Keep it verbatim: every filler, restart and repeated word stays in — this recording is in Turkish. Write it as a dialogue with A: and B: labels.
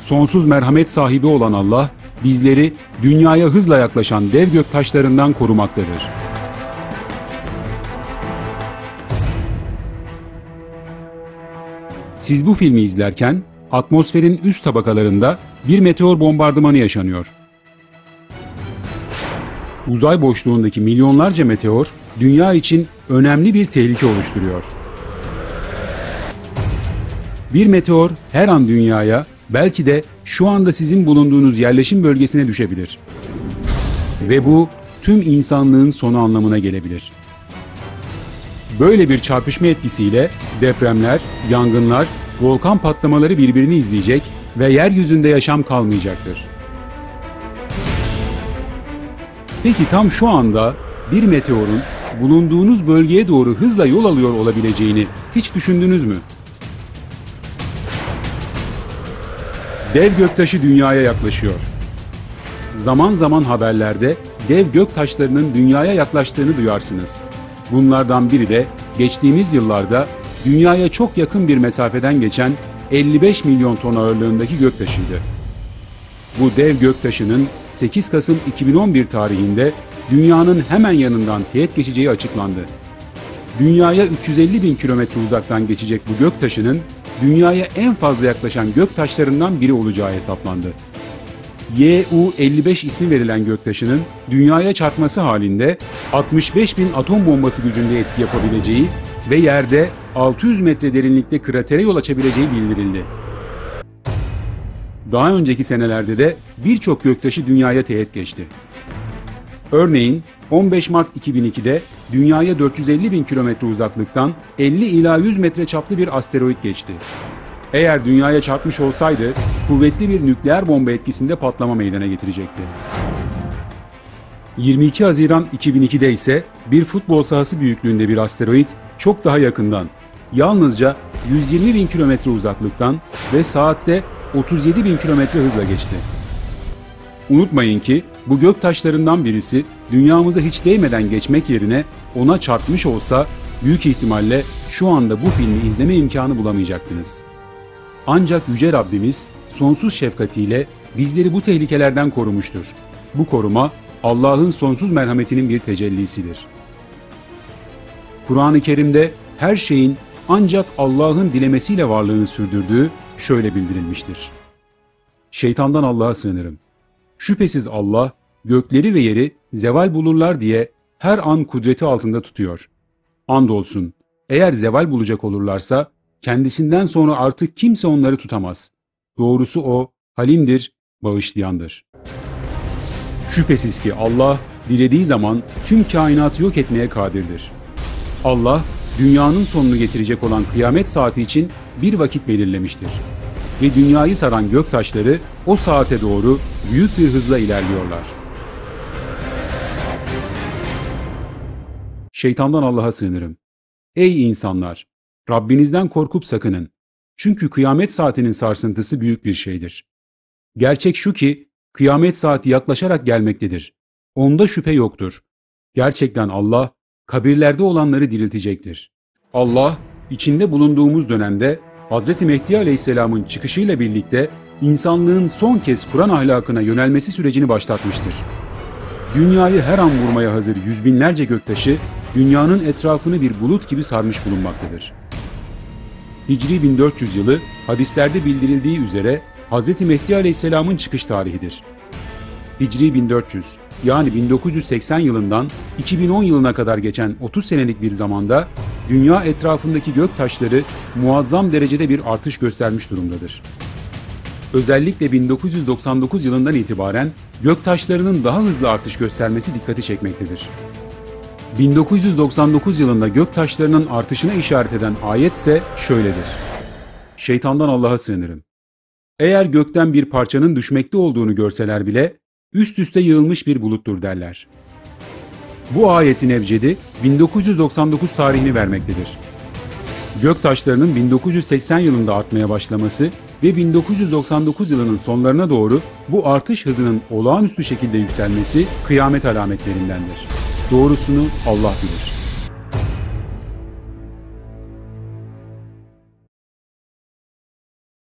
A: Sonsuz merhamet sahibi olan Allah, bizleri dünyaya hızla yaklaşan dev göktaşlarından korumaktadır. Siz bu filmi izlerken atmosferin üst tabakalarında bir meteor bombardımanı yaşanıyor. Uzay boşluğundaki milyonlarca meteor, dünya için önemli bir tehlike oluşturuyor. Bir meteor her an dünyaya, belki de şu anda sizin bulunduğunuz yerleşim bölgesine düşebilir. Ve bu tüm insanlığın sonu anlamına gelebilir. Böyle bir çarpışma etkisiyle depremler, yangınlar, volkan patlamaları birbirini izleyecek ve yeryüzünde yaşam kalmayacaktır. Peki tam şu anda bir meteorun bulunduğunuz bölgeye doğru hızla yol alıyor olabileceğini hiç düşündünüz mü? Dev göktaşı dünyaya yaklaşıyor. Zaman zaman haberlerde dev göktaşlarının dünyaya yaklaştığını duyarsınız. Bunlardan biri de geçtiğimiz yıllarda dünyaya çok yakın bir mesafeden geçen elli beş milyon ton ağırlığındaki göktaşıydı. Bu dev göktaşının sekiz Kasım iki bin on bir tarihinde dünyanın hemen yanından teğet geçeceği açıklandı. Dünyaya üç yüz elli bin kilometre uzaktan geçecek bu göktaşının dünyaya en fazla yaklaşan göktaşlarından biri olacağı hesaplandı. Y U elli beş ismi verilen göktaşının dünyaya çarpması halinde altmış beş bin atom bombası gücünde etki yapabileceği ve yerde altı yüz metre derinlikte kratere yol açabileceği bildirildi. Daha önceki senelerde de birçok göktaşı dünyaya teğet geçti. Örneğin on beş Mart iki bin ikide dünyaya dört yüz elli bin kilometre uzaklıktan elli ila yüz metre çaplı bir asteroid geçti. Eğer dünyaya çarpmış olsaydı kuvvetli bir nükleer bomba etkisinde patlama meydana getirecekti. yirmi iki Haziran iki bin ikide ise bir futbol sahası büyüklüğünde bir asteroid çok daha yakından, yalnızca yüz yirmi bin kilometre uzaklıktan ve saatte otuz yedi bin kilometre hızla geçti. Unutmayın ki bu göktaşlarından birisi dünyamıza hiç değmeden geçmek yerine ona çarpmış olsa büyük ihtimalle şu anda bu filmi izleme imkanı bulamayacaktınız. Ancak Yüce Rabbimiz sonsuz şefkatiyle bizleri bu tehlikelerden korumuştur. Bu koruma Allah'ın sonsuz merhametinin bir tecellisidir. Kur'an-ı Kerim'de her şeyin ancak Allah'ın dilemesiyle varlığını sürdürdüğü şöyle bildirilmiştir. Şeytandan Allah'a sığınırım. Şüphesiz Allah gökleri ve yeri zeval bulurlar diye her an kudreti altında tutuyor. Andolsun eğer zeval bulacak olurlarsa kendisinden sonra artık kimse onları tutamaz. Doğrusu o halimdir, bağışlayandır. Şüphesiz ki Allah dilediği zaman tüm kainatı yok etmeye kadirdir. Allah dünyanın sonunu getirecek olan kıyamet saati için bir vakit belirlemiştir. Ve dünyayı saran göktaşları o saate doğru büyük bir hızla ilerliyorlar. Şeytandan Allah'a sığınırım. Ey insanlar! Rabbinizden korkup sakının. Çünkü kıyamet saatinin sarsıntısı büyük bir şeydir. Gerçek şu ki, kıyamet saati yaklaşarak gelmektedir. Onda şüphe yoktur. Gerçekten Allah, kabirlerde olanları diriltecektir. Allah, içinde bulunduğumuz dönemde Hazreti Mehdi Aleyhisselam'ın çıkışıyla birlikte insanlığın son kez Kur'an ahlakına yönelmesi sürecini başlatmıştır. Dünyayı her an vurmaya hazır yüz binlerce göktaşı, dünyanın etrafını bir bulut gibi sarmış bulunmaktadır. Hicri bin dört yüz yılı, hadislerde bildirildiği üzere Hazreti Mehdi Aleyhisselam'ın çıkış tarihidir. Hicri bin dört yüz, yani bin dokuz yüz seksen yılından iki bin on yılına kadar geçen otuz senelik bir zamanda dünya etrafındaki göktaşları muazzam derecede bir artış göstermiş durumdadır. Özellikle bin dokuz yüz doksan dokuz yılından itibaren göktaşlarının daha hızlı artış göstermesi dikkati çekmektedir. bin dokuz yüz doksan dokuz yılında göktaşlarının artışına işaret eden ayet ise şöyledir. Şeytandan Allah'a sığınırım. Eğer gökten bir parçanın düşmekte olduğunu görseler bile üst üste yığılmış bir buluttur derler. Bu ayetin ebcedi bin dokuz yüz doksan dokuz tarihini vermektedir. Göktaşlarının bin dokuz yüz seksen yılında artmaya başlaması ve bin dokuz yüz doksan dokuz yılının sonlarına doğru bu artış hızının olağanüstü şekilde yükselmesi kıyamet alametlerindendir. Doğrusunu Allah bilir.